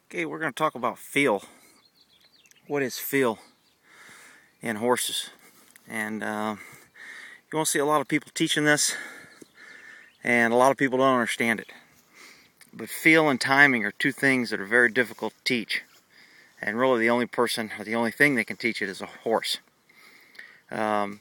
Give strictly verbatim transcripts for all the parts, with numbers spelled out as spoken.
Okay, we're going to talk about feel. What is feel in horses? And uh, you won't see a lot of people teaching this, and a lot of people don't understand it. But feel and timing are two things that are very difficult to teach. And really the only person, or the only thing that can teach it is a horse. Um,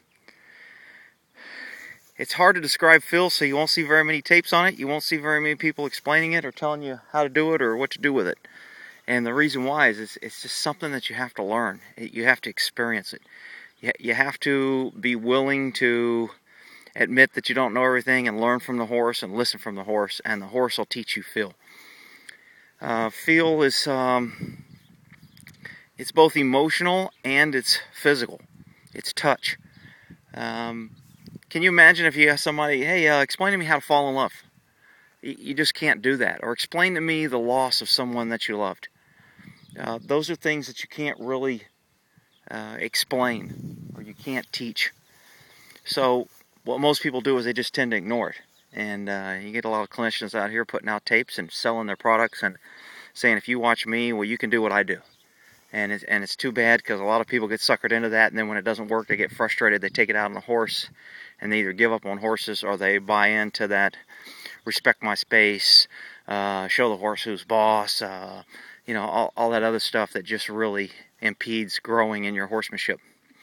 it's hard to describe feel, so you won't see very many tapes on it. You won't see very many people explaining it or telling you how to do it or what to do with it. And the reason why is it's, it's just something that you have to learn. You have to experience it. You, you have to be willing to admit that you don't know everything and learn from the horse and listen from the horse, and the horse will teach you feel. Uh, feel is um, it's both emotional and it's physical. It's touch. Um, can you imagine if you ask somebody, hey, uh, explain to me how to fall in love? You, you just can't do that. Or explain to me the loss of someone that you loved. Uh, those are things that you can't really uh, explain, or you can't teach. So what most people do is they just tend to ignore it. And uh, you get a lot of clinicians out here putting out tapes and selling their products and saying, if you watch me, well, you can do what I do. And it's, and it's too bad, because a lot of people get suckered into that, and then when it doesn't work, they get frustrated. They take it out on the horse, and they either give up on horses or they buy into that respect my space, uh, show the horse who's boss, uh, you know, all, all that other stuff that just really impedes growing in your horsemanship.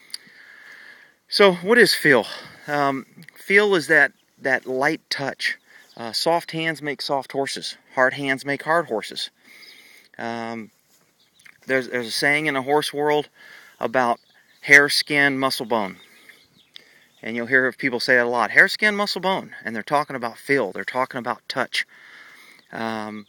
So what is feel? Um, feel is that, that light touch. Uh, soft hands make soft horses. Hard hands make hard horses. Um, there's, there's a saying in the horse world about hair, skin, muscle, bone. And you'll hear people say that a lot. Hair, skin, muscle, bone. And they're talking about feel. They're talking about touch. Um,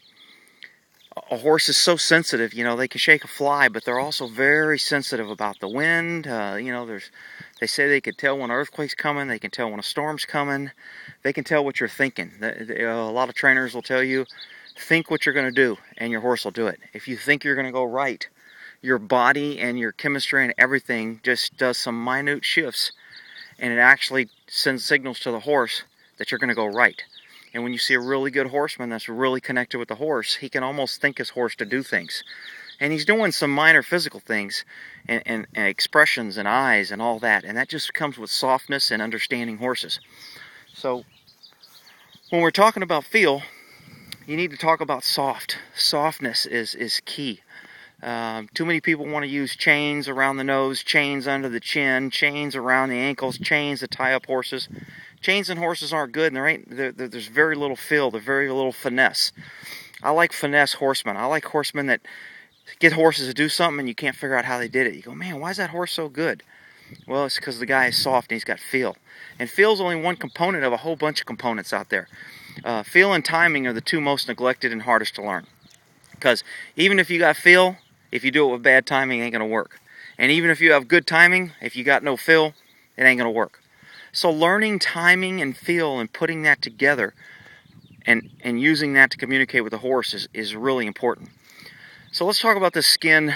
a horse is so sensitive, you know, they can shake a fly, but they're also very sensitive about the wind. Uh, you know, there's, they say they can tell when an earthquake's coming. They can tell when a storm's coming. They can tell what you're thinking. The, the, uh, a lot of trainers will tell you, think what you're going to do, and your horse will do it. If you think you're going to go right, your body and your chemistry and everything just does some minute shifts, and it actually sends signals to the horse that you're going to go right. And when you see a really good horseman that's really connected with the horse, he can almost think his horse to do things. And he's doing some minor physical things and, and, and expressions and eyes and all that. And that just comes with softness and understanding horses. So when we're talking about feel, you need to talk about soft. Softness is, is key. Um, too many people want to use chains around the nose, chains under the chin, chains around the ankles, chains to tie up horses. Chains and horses aren't good, and there ain't there, there's very little feel, there's very little finesse. I like finesse horsemen. I like horsemen that get horses to do something and you can't figure out how they did it. You go, man, why is that horse so good? Well, it's because the guy is soft and he's got feel. And feel is only one component of a whole bunch of components out there. Uh, feel and timing are the two most neglected and hardest to learn. Because even if you got feel, if you do it with bad timing, it ain't going to work. And even if you have good timing, if you got no feel, it ain't going to work. So learning timing and feel and putting that together and, and using that to communicate with the horse is, is really important. So let's talk about the skin,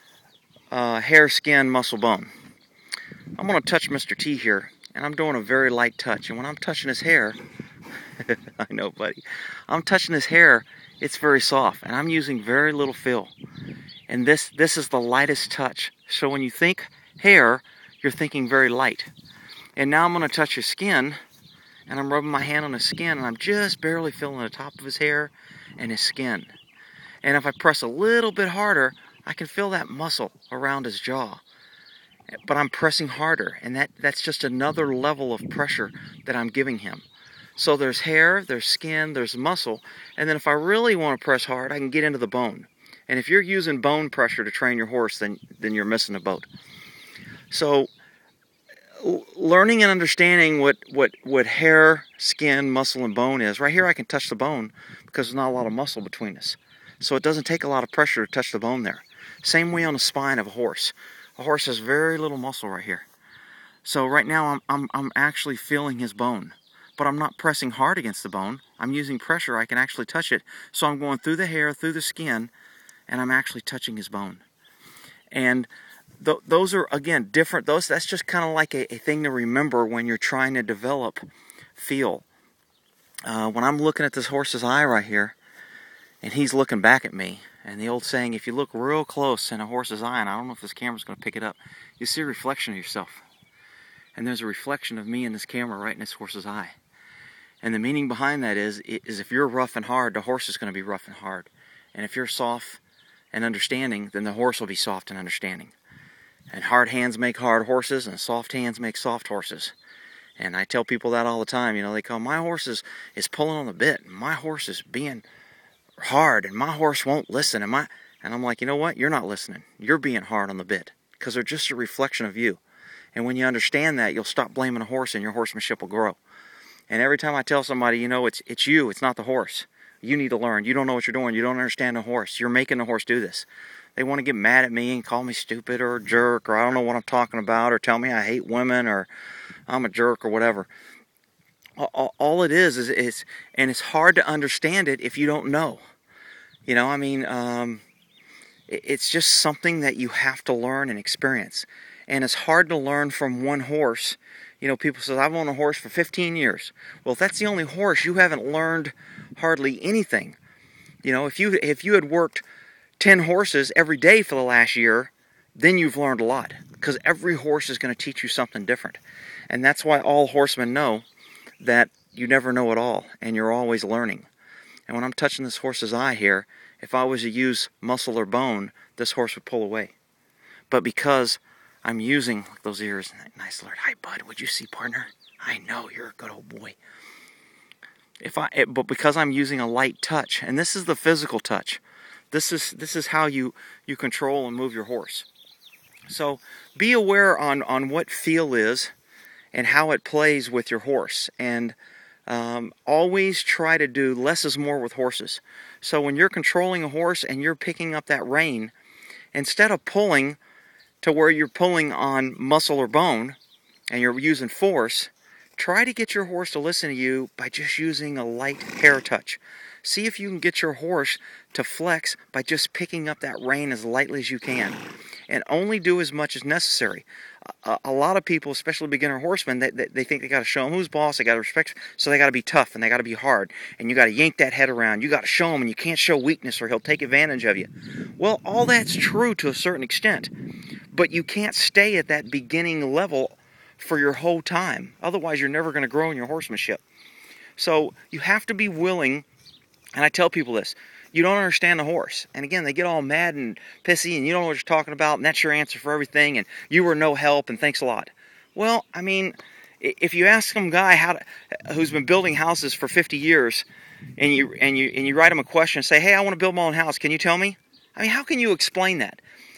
uh, hair, skin, muscle, bone. I'm going to touch Mister T here, and I'm doing a very light touch. And when I'm touching his hair, I know, buddy, I'm touching his hair, it's very soft, and I'm using very little feel. And this, this is the lightest touch. So when you think hair, you're thinking very light. And now I'm going to touch his skin, and I'm rubbing my hand on his skin, and I'm just barely feeling the top of his hair and his skin. And if I press a little bit harder, I can feel that muscle around his jaw. But I'm pressing harder, and that, that's just another level of pressure that I'm giving him. So there's hair, there's skin, there's muscle, and then if I really want to press hard, I can get into the bone. And if you're using bone pressure to train your horse, then, then you're missing the boat. So learning and understanding what, what, what hair, skin, muscle, and bone is. Right here I can touch the bone because there's not a lot of muscle between us. So it doesn't take a lot of pressure to touch the bone there. Same way on the spine of a horse. A horse has very little muscle right here. So right now I'm, I'm, I'm actually feeling his bone. But I'm not pressing hard against the bone. I'm using pressure. I can actually touch it. So I'm going through the hair, through the skin, and I'm actually touching his bone. And th those are, again, different. Those That's just kind of like a, a thing to remember when you're trying to develop feel. Uh, when I'm looking at this horse's eye right here, and he's looking back at me. And the old saying, if you look real close in a horse's eye, and I don't know if this camera's going to pick it up, you see a reflection of yourself. And there's a reflection of me in this camera right in this horse's eye. And the meaning behind that is, is if you're rough and hard, the horse is going to be rough and hard. And if you're soft and understanding, then the horse will be soft and understanding. And hard hands make hard horses, and soft hands make soft horses. And I tell people that all the time. You know, they call, my horse is, is pulling on the bit, and my horse is being hard, and my horse won't listen. And, my, and I'm like, you know what? You're not listening. You're being hard on the bit, because they're just a reflection of you. And when you understand that, you'll stop blaming a horse, and your horsemanship will grow. And every time I tell somebody, you know, it's it's you, it's not the horse. You need to learn. You don't know what you're doing. You don't understand the horse. You're making the horse do this. They want to get mad at me and call me stupid or a jerk, or I don't know what I'm talking about, or tell me I hate women, or I'm a jerk, or whatever. All, all it is, is, is, and it's hard to understand it if you don't know. You know, I mean, um, it, it's just something that you have to learn and experience. And it's hard to learn from one horse. You know, people say, I've owned a horse for fifteen years. Well, if that's the only horse, you haven't learned hardly anything. You know, if you if you had worked ten horses every day for the last year, then you've learned a lot. Because every horse is going to teach you something different. And that's why all horsemen know that you never know it all, and you're always learning. And when I'm touching this horse's eye here, if I was to use muscle or bone, this horse would pull away. But because I'm using those ears, nice alert, hi bud, would you see partner? I know, you're a good old boy. If I, it, but because I'm using a light touch, and this is the physical touch, this is this is how you you control and move your horse. So be aware on on what feel is, and how it plays with your horse, and um, always try to do less is more with horses. So when you're controlling a horse and you're picking up that rein, instead of pulling to where you're pulling on muscle or bone and you're using force, try to get your horse to listen to you by just using a light hair touch. See if you can get your horse to flex by just picking up that rein as lightly as you can. And only do as much as necessary. A, a lot of people, especially beginner horsemen, they, they, they think they got to show them who's boss, they got to respect, so they got to be tough and they got to be hard. And you got to yank that head around. You got to show him, and you can't show weakness or he'll take advantage of you. Well, all that's true to a certain extent. But you can't stay at that beginning level for your whole time. Otherwise, you're never going to grow in your horsemanship. So you have to be willing, and I tell people this, you don't understand the horse. And again, they get all mad and pissy, and you don't know what you're talking about, and that's your answer for everything, and you were no help, and thanks a lot. Well, I mean, if you ask some guy how to, who's been building houses for fifty years, and you and you and you write him a question and say, hey, I want to build my own house, can you tell me? I mean, how can you explain that?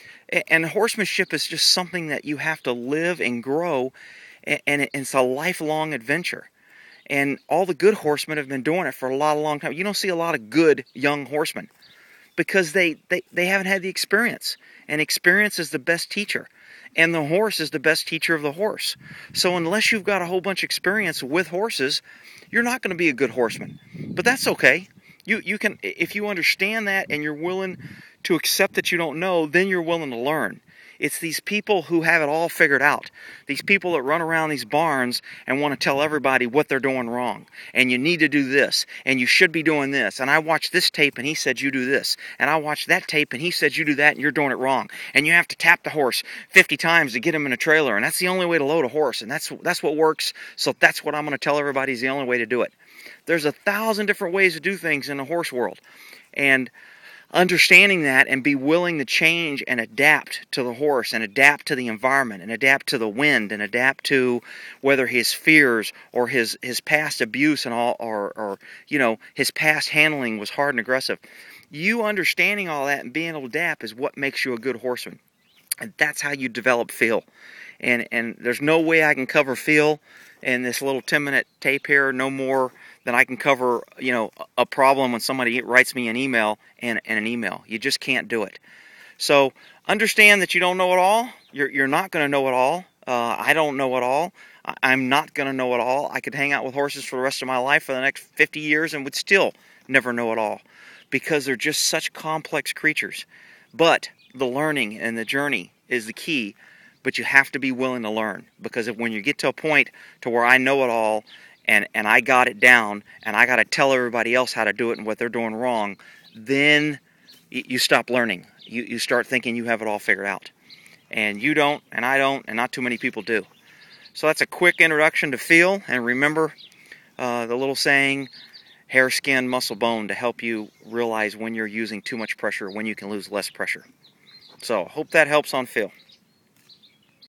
And horsemanship is just something that you have to live and grow, and it's a lifelong adventure. And all the good horsemen have been doing it for a lot of long time. You don't see a lot of good young horsemen because they, they, they haven't had the experience. And experience is the best teacher. And the horse is the best teacher of the horse. So unless you've got a whole bunch of experience with horses, you're not going to be a good horseman. But that's okay. You, you can, if you understand that and you're willing to accept that you don't know, then you're willing to learn. It's these people who have it all figured out. These people that run around these barns and want to tell everybody what they're doing wrong. And you need to do this. And you should be doing this. And I watched this tape and he said you do this. And I watched that tape and he said you do that and you're doing it wrong. And you have to tap the horse fifty times to get him in a trailer. And that's the only way to load a horse. And that's, that's what works. So that's what I'm going to tell everybody is the only way to do it. There's a thousand different ways to do things in the horse world. And understanding that and be willing to change and adapt to the horse and adapt to the environment and adapt to the wind and adapt to whether his fears or his, his past abuse and all, or, or, you know, his past handling was hard and aggressive. You understanding all that and being able to adapt is what makes you a good horseman. And that's how you develop feel. And, and there's no way I can cover feel in this little ten minute tape here, no more than I can cover, you know, a problem when somebody writes me an email and, and an email. You just can't do it. So understand that you don't know it all. You're, you're not going to know it all. Uh, I don't know it all. I, I'm not going to know it all. I could hang out with horses for the rest of my life for the next fifty years and would still never know it all because they're just such complex creatures. But the learning and the journey is the key. But you have to be willing to learn, because if, when you get to a point to where I know it all and, and I got it down and I got to tell everybody else how to do it and what they're doing wrong, then you stop learning. You, you start thinking you have it all figured out. And you don't, and I don't, and not too many people do. So that's a quick introduction to feel. And remember uh, the little saying, hair, skin, muscle, bone, to help you realize when you're using too much pressure, when you can lose less pressure. So hope that helps on feel.